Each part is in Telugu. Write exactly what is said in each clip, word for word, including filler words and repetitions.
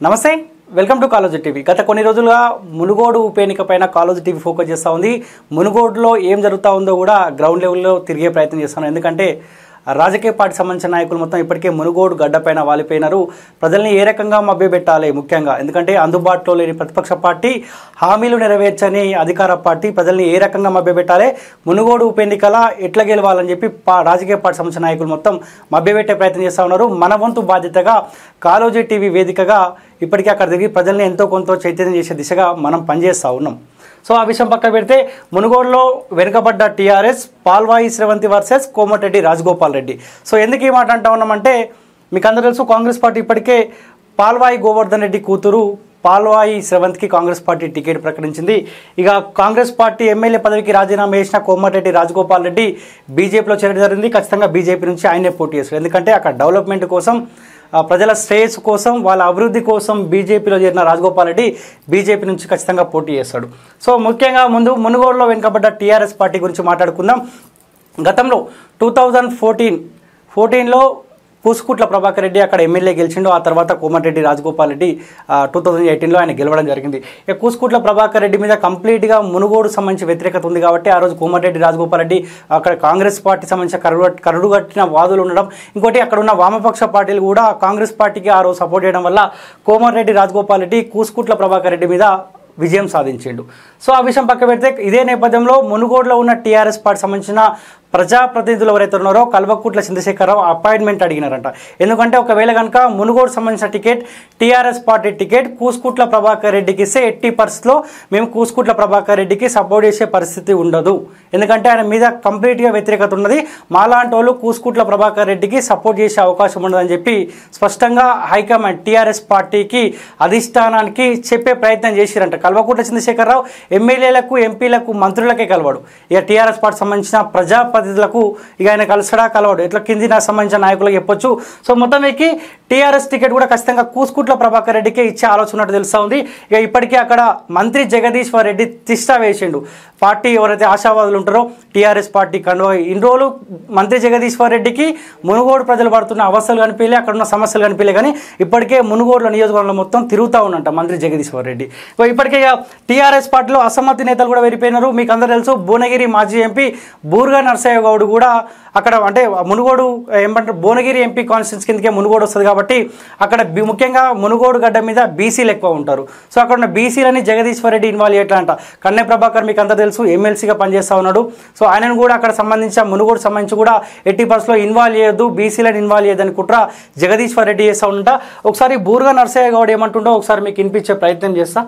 నమస్తే, వెల్కమ్ టు కాలేజ్ టీవీ. గత కొన్ని రోజులుగా మునుగోడు ఉప ఎన్నిక పైన కాలేజ్ టీవీ ఫోకస్ చేస్తూ ఉంది. మునుగోడులో ఏం జరుగుతూ ఉందో కూడా గ్రౌండ్ లెవెల్లో తిరిగే ప్రయత్నం చేస్తాను. ఎందుకంటే రాజకీయ పార్టీ సంబంధించిన నాయకులు మొత్తం ఇప్పటికే మునుగోడు గడ్డపైన వాలిపోయినారు. ప్రజల్ని ఏ రకంగా మభ్యపెట్టాలి ముఖ్యంగా, ఎందుకంటే అందుబాటులో లేని ప్రతిపక్ష పార్టీ, హామీలు నెరవేర్చని అధికార పార్టీ ప్రజల్ని ఏ రకంగా మభ్యపెట్టాలి, మునుగోడు ఉప ఎన్నికల ఎట్లా గెలవాలని చెప్పి రాజకీయ పార్టీ సంబంధించిన నాయకులు మొత్తం మభ్యపెట్టే ప్రయత్నం చేస్తూ ఉన్నారు. మన వంతు బాధ్యతగా కాలోజీ టీవీ వేదికగా ఇప్పటికే అక్కడ తిరిగి ప్రజల్ని ఎంతో కొంత చైతన్యం చేసే దిశగా మనం పనిచేస్తూ ఉన్నాం. సో ఆ విషయం పక్క పెడితే మునుగోడులో వెనుకబడ్డ టీఆర్ఎస్ పాల్వాయి శ్రవంతి వర్సెస్ కోమటిరెడ్డి రాజగోపాల్ రెడ్డి. సో ఎందుకు ఈ మాట అంటా ఉన్నామంటే, మీకు అందరూ తెలుసు కాంగ్రెస్ పార్టీ ఇప్పటికే పాల్వాయి గోవర్ధన్ రెడ్డి కూతురు పాల్వాయి శ్రవంతికి కాంగ్రెస్ పార్టీ టికెట్ ప్రకటించింది. ఇక కాంగ్రెస్ పార్టీ ఎమ్మెల్యే పదవికి రాజీనామా చేసిన కోమటిరెడ్డి రాజగోపాల్ రెడ్డి బీజేపీలో చేరడం జరిగింది. ఖచ్చితంగా బీజేపీ నుంచి ఆయనే పోటీ చేస్తారు. ఎందుకంటే అక్కడ డెవలప్మెంట్ కోసం, ప్రజల శ్రేయస్సు కోసం, వాళ్ళ అభివృద్ధి కోసం బీజేపీలో చేరిన రాజగోపాల్ రెడ్డి బీజేపీ నుంచి ఖచ్చితంగా పోటీ చేస్తాడు. సో ముఖ్యంగా ముందు మునుగోడులో వెనుకబడ్డ టీఆర్ఎస్ పార్టీ గురించి మాట్లాడుకుందాం. గతంలో టూ థౌజండ్ ఫోర్టీన్ ఫోర్టీన్లో కూసుకుట్ల ప్రభాకర్ రెడ్డి అక్కడ ఎమ్మెల్యే గెలిచిండు. ఆ తర్వాత కోమటిరెడ్డి రాజగోపాల్ రెడ్డి టూ థౌజండ్ ఎయిటీన్లో ఆయన గెలవడం జరిగింది. ఇక కూసుకుట్ల ప్రభాకర్ రెడ్డి మీద కంప్లీట్గా మునుగోడు సంబంధించి వ్యతిరేకత ఉంది కాబట్టి ఆ రోజు కోమటిరెడ్డి రాజగోపాల్ రెడ్డి అక్కడ కాంగ్రెస్ పార్టీ సంబంధించిన కరుడు కరుడుగట్టిన వాదులు ఉండడం, ఇంకోటి అక్కడ ఉన్న వామపక్ష పార్టీలు కూడా కాంగ్రెస్ పార్టీకి ఆ రోజు సపోర్ట్ చేయడం వల్ల కోమటిరెడ్డి రాజగోపాల్ రెడ్డి కూసుకుట్ల ప్రభాకర్ రెడ్డి మీద విజయం సాధించిండు. సో ఆ విషయం పక్క పెడితే ఇదే నేపథ్యంలో మునుగోడులో ఉన్న టీఆర్ఎస్ పార్టీ సంబంధించిన ప్రజాప్రతినిధులు ఎవరైతే ఉన్నారో కల్వకుట్ల చంద్రశేఖరరావు అపాయింట్మెంట్ అడిగినారంట. ఎందుకంటే ఒకవేళ కనుక మునుగోడు సంబంధించిన ticket TRS party ticket Kusukuntla Prabhakar రెడ్డికి ఇస్తే ఎట్టి పరిస్థితిలో మేము కూసుకుట్ల ప్రభాకర్ రెడ్డికి సపోర్ట్ చేసే పరిస్థితి ఉండదు. ఎందుకంటే ఆయన మీద కంప్లీట్గా వ్యతిరేకత ఉన్నది. మాలాంటి వాళ్ళు కూసుకుట్ల ప్రభాకర్ రెడ్డికి సపోర్ట్ చేసే అవకాశం ఉండదని చెప్పి స్పష్టంగా హైకమాండ్ టీఆర్ఎస్ పార్టీకి అధిష్టానానికి చెప్పే ప్రయత్నం చేసిరంట. కల్వకుట్ల చంద్రశేఖరరావు ఎమ్మెల్యేలకు, ఎంపీలకు, మంత్రులకే కలవాడు. ఇక టీఆర్ఎస్ పార్టీ సంబంధించిన ప్రజా ప్రతినిధులకు ఇక ఆయన కలిసడా కలవాడు. ఇట్లా కింది నాకు సంబంధించిన నాయకులకు చెప్పొచ్చు. సో మొత్తం ఎక్కి టీఆర్ఎస్ టికెట్ కూడా ఖచ్చితంగా కూసుకుట్ల ప్రభాకర్ రెడ్డికే ఇచ్చే ఆలోచన ఉన్నట్టు తెలుస్తూ ఉంది. ఇక ఇప్పటికీ అక్కడ మంత్రి జగదీశ్వర్ రెడ్డి తిష్టా వేసిండు. పార్టీ ఎవరైతే ఆశావాదులు ఉంటారో టీఆర్ఎస్ పార్టీ కండువా ఇన్ని రోజులు మంత్రి జగదీశ్వర్ రెడ్డికి మునుగోడు ప్రజలు పడుతున్న అవస్థలు కనిపించలే, అక్కడ ఉన్న సమస్యలు కనిపించలే, కానీ ఇప్పటికే మునుగోడులో నియోజకవర్గంలో మొత్తం తిరుగుతూ ఉన్నంట మంత్రి జగదీశ్వర్ రెడ్డి. ఇప్పటికే టీఆర్ఎస్ పార్టీలో అసమ్మతి నేతలు కూడా వెళ్ళిపోయినారు. మీకు అందరూ తెలుసు భువనగిరి మాజీ ఎంపీ బూర్గా నరసయ్య గౌడ్ కూడా అక్కడ, అంటే మునుగోడు ఏమంటారు భువనగిరి ఎంపీ కాన్స్టిట్యూన్సీ కిందకే మునుగోడు వస్తుంది కాబట్టి అక్కడ ముఖ్యంగా మునుగోడు గడ్డ మీద బీసీలు ఎక్కువ ఉంటారు. సో అక్కడ ఉన్న బీసీలని జగదీశ్వర్ రెడ్డి ఇన్వాల్వ్ చేయట్లంట. కన్నె ప్రభాకర్ మీకు అందరూ తెలుసు ఎమ్మెల్సీగా పనిచేస్తూ ఉన్నాడు. సో ఆయనను కూడా అక్కడ సంబంధించిన మునుగోడు సంబంధించి కూడా ఎట్టి పరిస్థితుల్లో ఇన్వాల్వ్ చేయొద్దు, బీసీలను ఇన్వాల్వ్ చేయదని కుట్ర జగదీశ్వర్ రెడ్డి చేస్తూ ఉంటా. ఒకసారి బూర్గా నరసయ్య గౌడ్ ఏమంటుండో ఒకసారి మీకు వినిపించే ప్రయత్నం చేస్తా.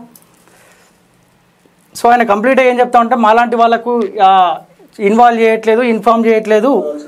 సో ఆయన కంప్లీట్గా ఏం చెప్తా ఉంటే మాలాంటి వాళ్ళకు ఇన్వాల్వ్ చేయట్లేదు, ఇన్ఫార్మ్ చేయట్లేదు,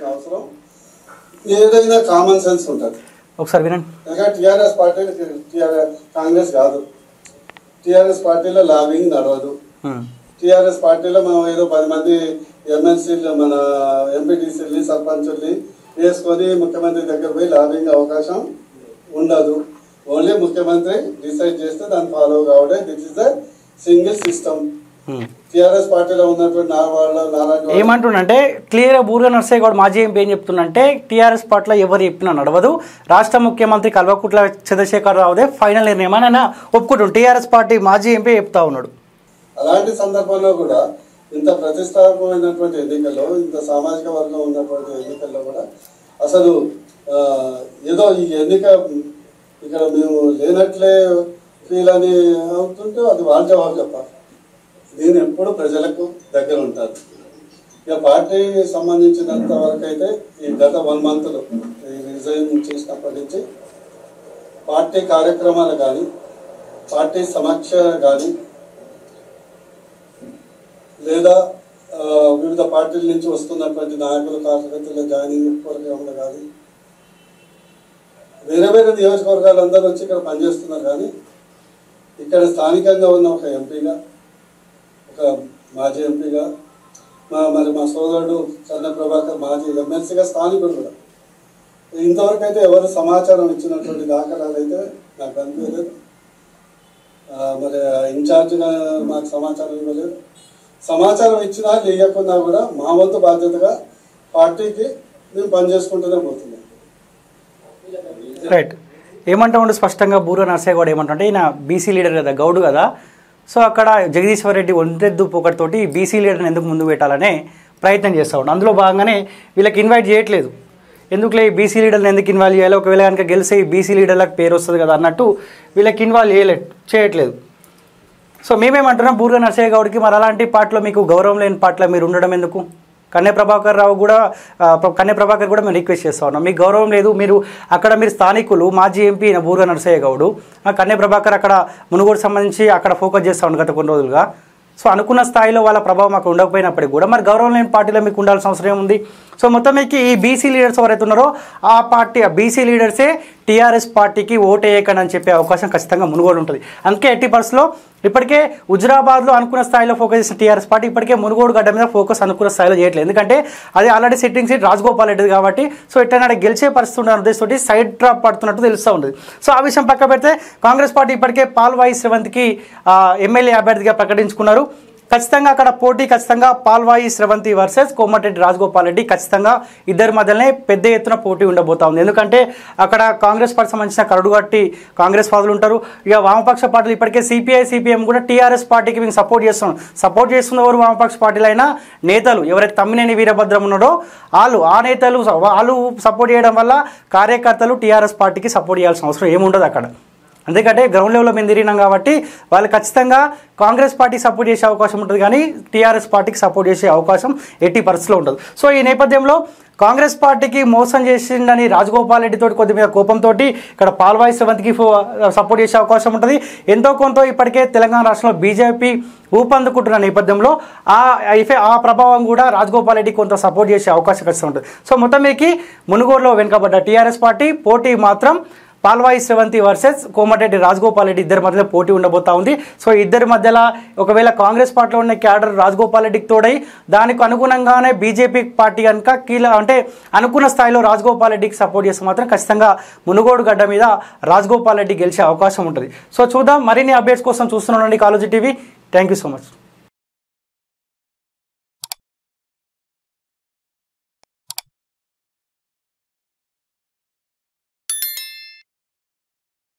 ఏదైనా కామన్ సెన్స్ ఉంటుంది. ఒకసారి వినండి. టీఆర్ఎస్ పార్టీ కాంగ్రెస్ కాదు, టీఆర్ఎస్ పార్టీలో లాబింగ్ నడవదు. టీఆర్ఎస్ పార్టీలో మనం ఏదో పది మంది ఎమ్మెల్సీలు, మన ఎంపీటీసీలని, సర్పంచుల్ని వేసుకొని ముఖ్యమంత్రి దగ్గర పోయి లాబింగ్ అవకాశం ఉండదు. ఓన్లీ ముఖ్యమంత్రి డిసైడ్ చేస్తే దాన్ని ఫాలో కావడే. This is the single system. TRS పార్టీలో ఉన్నటువంటి ఏమంటుండంటే క్లియర్గా బూర్గా నరసయ్య గౌడ్ మాజీ ఎంపీ ఏం చెప్తుందంటే టీఆర్ఎస్ పార్టీలో ఎవరు చెప్పినా నడవదు, రాష్ట్ర ముఖ్యమంత్రి కల్వకుట్ల చంద్రశేఖరరావుదే ఫైనల్ నిర్ణయం అని ఆయన ఒప్పుకుంటు టీఆర్ఎస్ పార్టీ మాజీ ఎంపీ చెప్తా ఉన్నాడు. అలాంటి సందర్భంలో కూడా ఇంత ప్రతిష్టాత్మకమైనటువంటి ఎన్నికల్లో, ఇంత సామాజిక వర్గం ఉన్నటువంటి ఎన్నికల్లో కూడా అసలు ఏదో ఈ ఎన్నిక ఇక్కడ మేము లేనట్లే ఫీల్ అని అవుతుంటే అది వాళ్ళ జవాబు చెప్పాలి. నేను ఎప్పుడు ప్రజలకు దగ్గర ఉంటాను. ఇక పార్టీకి సంబంధించినంత వరకు అయితే ఈ గత వన్ మంత్లో రిజైన్ చేసినప్పటి నుంచి పార్టీ కార్యక్రమాలు కానీ, పార్టీ సమీక్ష కానీ, లేదా వివిధ పార్టీల నుంచి వస్తున్నటువంటి నాయకులు, కార్యకర్తల జాయినింగ్ ప్రోగ్రాంలు కానీ, వేరే వేరే నియోజకవర్గాలు అందరూ వచ్చి ఇక్కడ పనిచేస్తున్నారు. కానీ ఇక్కడ స్థానికంగా ఉన్న ఒక ఎంపీగా, ఒక మాజీ ఎంపీగా, మా మరి మా సోదరుడు కన్నె ప్రభాకర్ మాజీ ఎమ్మెల్సీగా స్థానికుడు కూడా ఇంతవరకు అయితే ఎవరు సమాచారం ఇచ్చినటువంటి దాఖలాలు అయితే నాకు కనిపించలేదు. మరి ఇన్ఛార్జ్గా మాకు సమాచారం ఇవ్వలేదు. సమాచారం ఇచ్చినా లేకుండా కూడా మా వంతు బాధ్యతగా పార్టీకి మేము పనిచేసుకుంటూనే పోతున్నాం. రైట్. ఏమంటా ఉండే స్పష్టంగా బూర నర్సయ్య గౌడ్ ఏమంటే ఈయన బీసీ లీడర్ కదా, గౌడు కదా. సో అక్కడ జగదీశ్వర్ రెడ్డి ఒంటెద్దు పొగటితోటి బీసీ లీడర్ని ఎందుకు ముందు పెట్టాలనే ప్రయత్నం చేస్తూ ఉన్నాడు. అందులో భాగంగానే వీళ్ళకి ఇన్వైట్ చేయట్లేదు. ఎందుకులే బీసీ లీడర్ని ఎందుకు ఇన్వాల్వ్ చేయాలి, ఒకవేళ కనుక గెలిస్తే బీసీ లీడర్లకు పేరు వస్తుంది కదా అన్నట్టు వీళ్ళకి ఇన్వాల్వ్ చేయలే చేయట్లేదు. సో మేమేమంటున్నాం, బూర నర్సయ్య గౌడ్కి మరి అలాంటి పార్టీలో మీకు గౌరవం లేని పార్టీలో మీరు ఉండడం ఎందుకు? కన్నె ప్రభాకర్ రావు కూడా కన్నె ప్రభాకర్ కూడా మేము రిక్వెస్ట్ చేస్తూ ఉన్నాం, మీకు గౌరవం లేదు, మీరు అక్కడ మీరు స్థానికులు, మాజీ ఎంపీ బూర నర్సయ్య గౌడ్, కన్నె ప్రభాకర్ అక్కడ మునుగోడు సంబంధించి అక్కడ ఫోకస్ చేస్తూ ఉన్నాడు గత కొన్ని రోజులుగా. సో అనుకున్న స్థాయిలో వాళ్ళ ప్రభావం అక్కడ ఉండకపోయినప్పటికీ కూడా మరి గౌరవం లేని పార్టీలో మీకు ఉండాల్సిన అవసరం ఏముంది? సో మొత్తం మీకు ఈ బీసీ లీడర్స్ ఎవరైతే ఉన్నారో ఆ పార్టీ ఆ బీసీ లీడర్సే టీఆర్ఎస్ పార్టీకి ఓటు వేయకండి అని చెప్పే అవకాశం ఖచ్చితంగా మునుగోడు ఉంటుంది. అందుకే ఎట్టి పరిస్థితుల్లో ఇప్పటికే హుజురాబాద్లో అనుకున్న స్థాయిలో ఫోకస్ చేసిన టీఆర్ఎస్ పార్టీ ఇప్పటికే మునుగోడు గడ్డ మీద ఫోకస్ అనుకున్న స్థాయిలో చేయట్లేదు. ఎందుకంటే అది already sitting seat Rajagopal Reddy కాబట్టి సో ఎట్లయినా గెలిచే పరిస్థితి ఉన్న ఉద్దేశంతో సైడ్ డ్రాప్ పడుతున్నట్టు తెలుస్తూ ఉంటుంది. సో ఆ విషయం పక్క పెడితే కాంగ్రెస్ పార్టీ ఇప్పటికే పాల్వాయి శ్రవంతికి ఎమ్మెల్యే అభ్యర్థిగా ప్రకటించుకున్నారు. ఖచ్చితంగా అక్కడ పోటీ ఖచ్చితంగా పాల్వాయి శ్రవంతి వర్సెస్ కోమటిరెడ్డి రాజగోపాల్ రెడ్డి ఖచ్చితంగా ఇద్దరి మధ్యలోనే పెద్ద ఎత్తున పోటీ ఉండబోతా ఉంది. ఎందుకంటే అక్కడ కాంగ్రెస్ పార్టీ సంబంధించిన కరడుగట్టి కాంగ్రెస్ పార్టీలు ఉంటారు. ఇక వామపక్ష పార్టీలు ఇప్పటికే సిపిఐ సిపిఎం కూడా టీఆర్ఎస్ పార్టీకి మేము సపోర్ట్ చేస్తున్నాం. సపోర్ట్ చేస్తున్న ఎవరు వామపక్ష పార్టీలైనా నేతలు ఎవరైతే తమ్మినేని వీరభద్రం ఉన్నారో వాళ్ళు ఆ నేతలు వాళ్ళు సపోర్ట్ చేయడం వల్ల కార్యకర్తలు టీఆర్ఎస్ పార్టీకి సపోర్ట్ చేయాల్సిన అవసరం ఏముండదు అక్కడ. ఎందుకంటే గ్రౌండ్ లెవెల్లో మేము తిరిగినాం కాబట్టి వాళ్ళు ఖచ్చితంగా కాంగ్రెస్ పార్టీకి సపోర్ట్ చేసే అవకాశం ఉంటుంది, కానీ టీఆర్ఎస్ పార్టీకి సపోర్ట్ చేసే అవకాశం ఎట్టి పరిస్థితిలో ఉండదు. సో ఈ నేపథ్యంలో కాంగ్రెస్ పార్టీకి మోసం చేసిందని రాజగోపాల్ రెడ్డితో కొద్దిగా కోపంతో ఇక్కడ పాల్వాయి శ్రవంతికి సపోర్ట్ చేసే అవకాశం ఉంటుంది. ఎంతో కొంత ఇప్పటికే తెలంగాణ రాష్ట్రంలో బీజేపీ ఊపందుకుంటున్న నేపథ్యంలో ఆ ఆ ప్రభావం కూడా రాజగోపాల్ రెడ్డి కొంత సపోర్ట్ చేసే అవకాశం ఖచ్చితంగా ఉంటుంది. సో మొత్తం మీకు మునుగోడులో వెనుకబడ్డ టీఆర్ఎస్ పార్టీ పోటీ మాత్రం పాల్వాయి శ్రవంతి వర్సెస్ కోమటిరెడ్డి రాజగోపాల్ రెడ్డి ఇద్దరి మధ్యలో పోటీ ఉండబోతా ఉంది. సో ఇద్దరి మధ్యలో ఒకవేళ కాంగ్రెస్ పార్టీలో ఉన్న క్యాడర్ రాజగోపాల్ రెడ్డికి తోడై దానికి అనుగుణంగానే బీజేపీ పార్టీ కనుక కీల అంటే అనుకున్న స్థాయిలో రాజగోపాల్ రెడ్డికి సపోర్ట్ చేస్తే మాత్రం ఖచ్చితంగా మునుగోడు గడ్డ మీద రాజగోపాల్ రెడ్డి గెలిచే అవకాశం ఉంటుంది. సో చూద్దాం. మరిన్ని అప్డేట్స్ కోసం చూస్తున్నానండి college TV. Thank you so much.